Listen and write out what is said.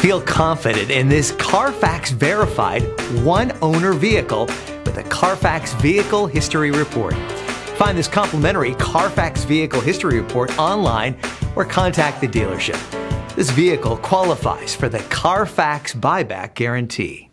Feel confident in this Carfax verified one-owner vehicle with a Carfax Vehicle History Report. Find this complimentary Carfax Vehicle History Report online or contact the dealership. This vehicle qualifies for the Carfax Buyback Guarantee.